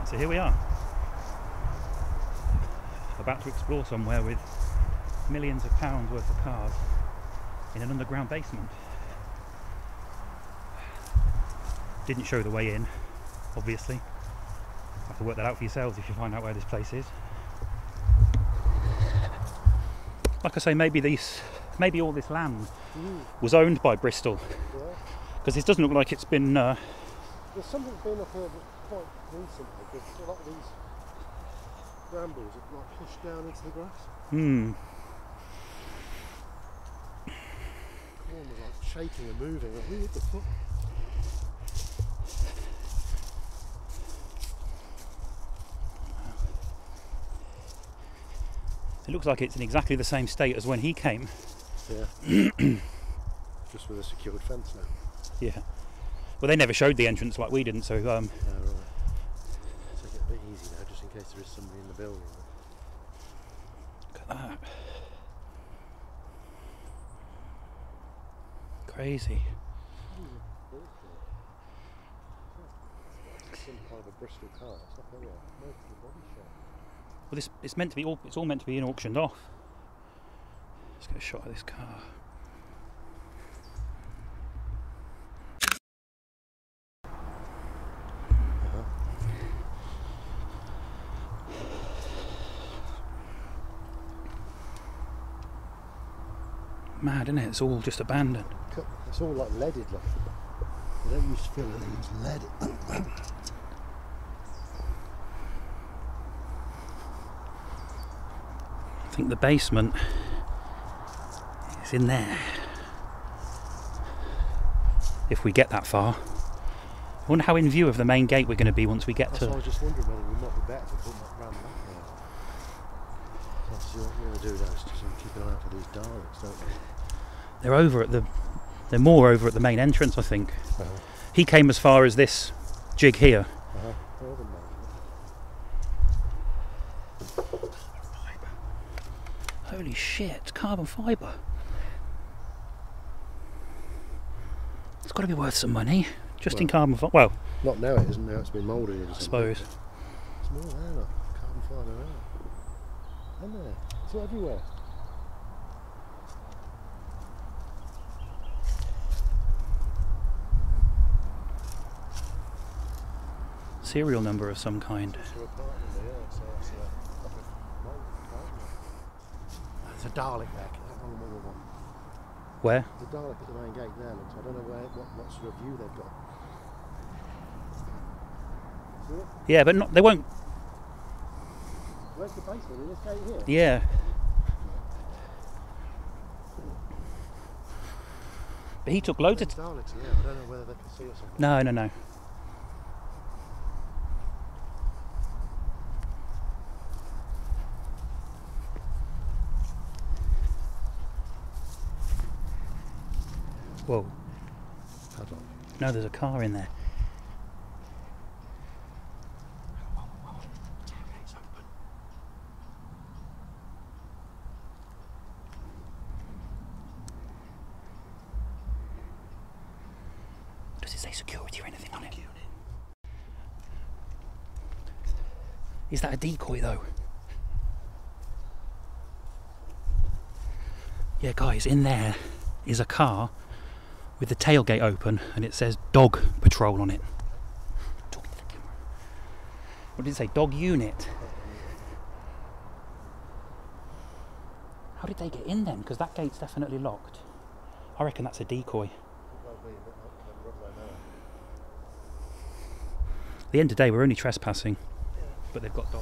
So here we are, about to explore somewhere with millions of pounds worth of cars in an underground basement. Didn't show the way in, obviously. Have to work that out for yourselves if you find out where this place is. Like I say, maybe all this land was owned by Bristol, because this doesn't look like it's been. There's something been up here quite recently, because a lot of these brambles have like pushed down into the grass. Corn was like shaking and moving. Like, what the fuck? It looks like it's in exactly the same state as when he came. Yeah. Just with a secured fence now. Yeah. Well, they never showed the entrance like we didn't, so. Oh, right. Take it a bit easy now, just in case there is somebody in the building. Look at that. Crazy. It's some kind of a Bristol car. It's like a motor body shop. Well, it's meant to be it's all meant to be auctioned off. Let's get a shot of this car. Mad, isn't it? It's all just abandoned. It's all like leaded, like. I don't used to feel that it was leaded. I think the basement is in there. If we get that far. I wonder how in view of the main gate we're going to be once we get to. I was just wondering whether we might be better to put that round the back there. Obviously, what we're going to do now is just keep an eye out for these Daleks, don't we? They're more over at the main entrance, I think. He came as far as this jig here. Holy shit, carbon fibre. It's got to be worth some money, just in carbon fibre. Well, not now, it isn't. Now it's been moulded. I suppose. It's more there, look. Carbon fibre around. Isn't there? It's everywhere. Serial number of some kind. There's a Dalek back. Where? The Dalek at the main gate there, looks. I don't know what sort of view they've got. See it? Yeah, but they won't. Where's the basement? In this gate here? Yeah. But he took loads of. Daleks, yeah. I don't know whether they can see us or not. No. Whoa. Padlock. No, there's a car in there. Tailgate's open. Does it say security or anything on it? Is that a decoy though? Yeah, guys, in there is a car with the tailgate open and it says dog patrol on it. Talking to the camera. What did it say? Dog unit. How did they get in then? Because that gate's definitely locked. I reckon that's a decoy. At the end of the day, we're only trespassing, but they've got dogs.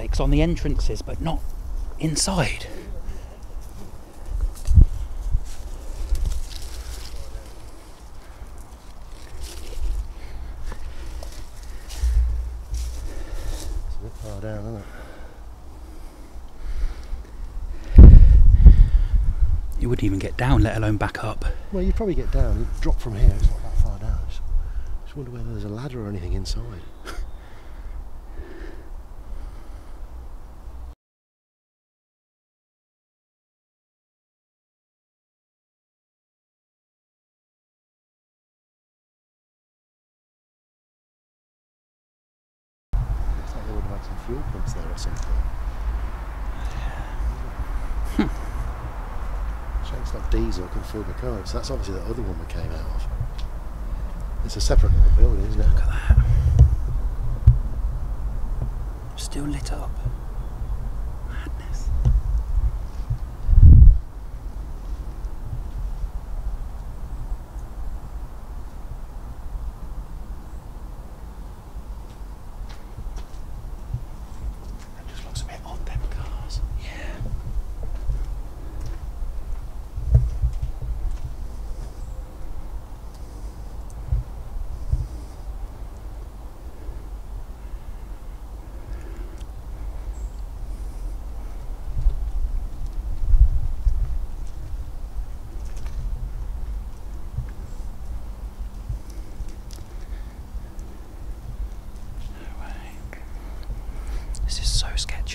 metallics on the entrances, but not inside. It's a bit far down, isn't it? You wouldn't even get down, let alone back up. Well, you'd probably get down. You'd drop from here. It's not that far down. Just wonder whether there's a ladder or anything inside. Looks like they would have had some fuel pumps there at some point. Shame it's not diesel, can fill the car. So that's obviously the other one we came out of. It's a separate little building, isn't it? Look at that. Still lit up. Madness. That just looks a bit odd, them cars. Yeah. This is so sketchy.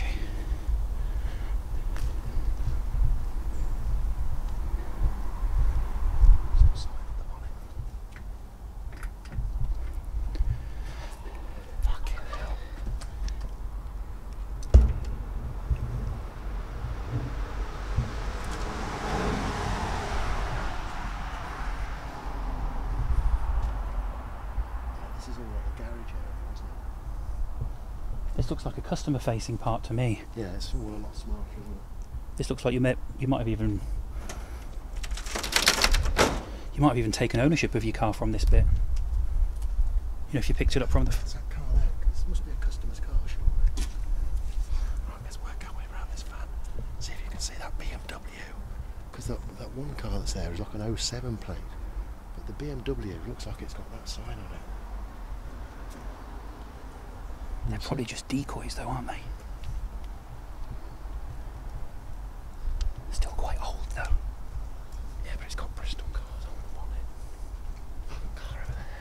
Fucking hell. This is all like the garage area, isn't it? This looks like a customer facing part to me. Yeah, it's all a lot smarter, isn't it? This looks like you might have even taken ownership of your car from this bit. You know, if you picked it up from the What's that car there? 'Cause this must be a customer's car, surely. Right, let's work our way around this van. See if you can see that BMW. Because that one car that's there is like an 07 plate. But the BMW looks like it's got that sign on it. They're probably just decoys though, aren't they? Still quite old though. Yeah, but it's got Bristol Cars on the bonnet. Oh, a car over there.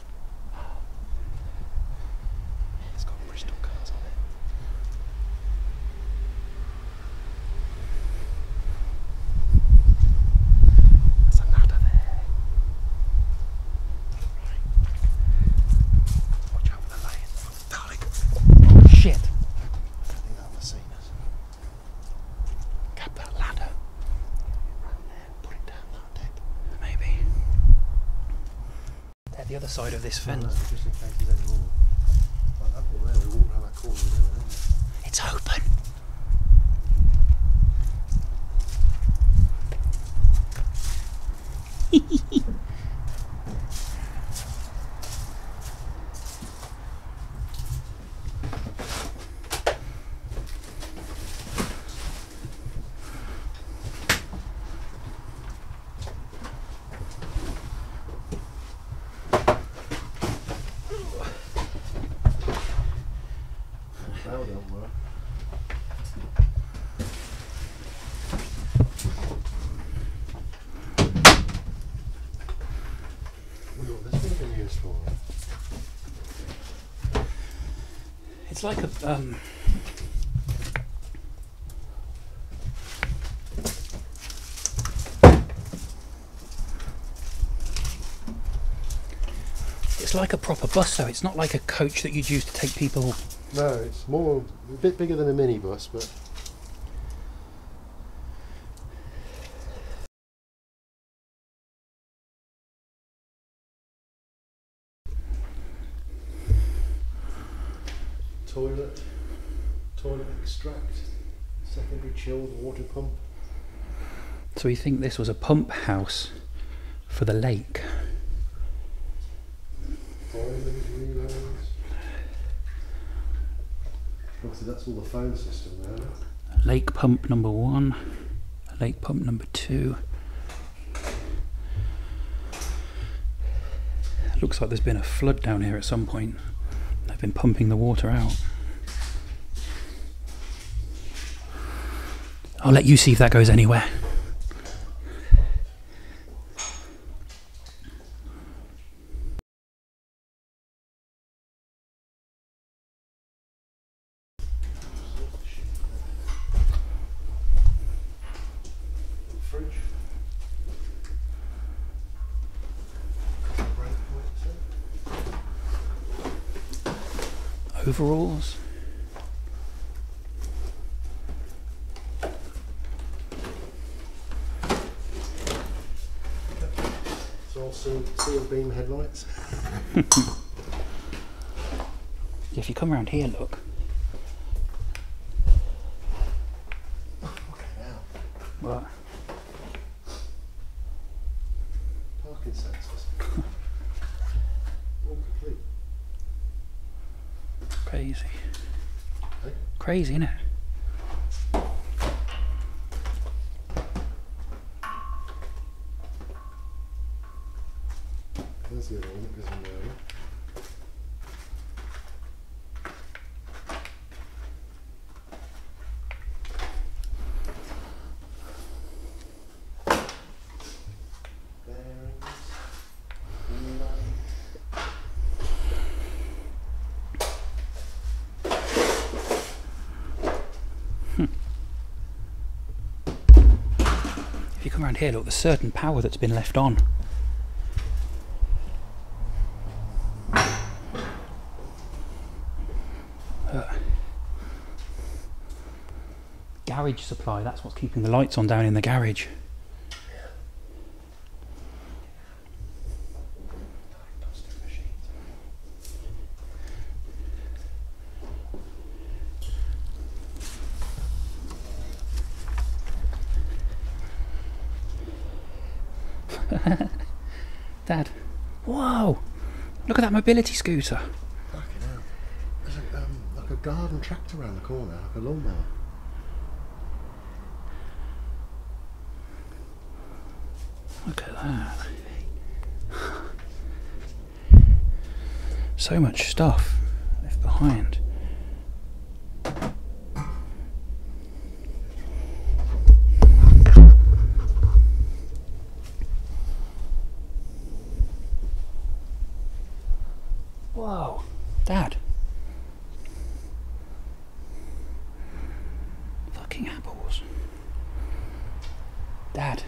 Yeah, it's got Bristol Cars on it. There's a ladder there. Right. Watch out for the lanes. Oh, darling. Shit. I think that must have seen us. Grab that ladder. Run there, put it down that deck. Maybe. They're the other side of this fence. No, just in case there's any more. Like that one there, we walk around that corner with them, don't we? It's open. Bell don't work. I wonder what this would have been used for. It's like a it's like a proper bus though. It's not like a coach that you'd use to take people. No, it's more a bit bigger than a minibus, but toilet extract, secondary chilled water pump. So you think this was a pump house for the lake? Boilers, relays. Obviously that's all the phone system there. Lake pump number 1, lake pump number 2. Looks like there's been a flood down here at some point. They've been pumping the water out. I'll let you see if that goes anywhere. Fridge. Overalls. It's all seal beam headlights. If you come around here, look. Okay, now. What? Parking sensors. All complete. Crazy. Hey? Crazy, innit? There's the other one that goes in there. Bearings. If you come around here, look, there's certain power that's been left on. Garage supply, that's what's keeping the lights on down in the garage. Dad, whoa! Look at that mobility scooter. Fucking hell. There's like a garden tractor around the corner, like a lawnmower. Look at that. So much stuff left behind. Whoa, Dad. Fucking apples. Dad.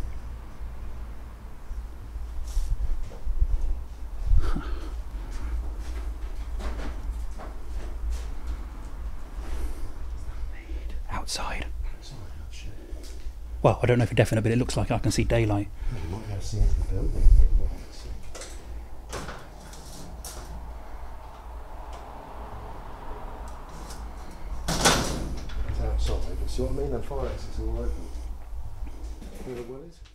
Outside. Well, I don't know for definite, but it looks like I can see daylight. You might be able to see into the building. It's outside, but see what I mean? The fire exit's all open. Where the well is?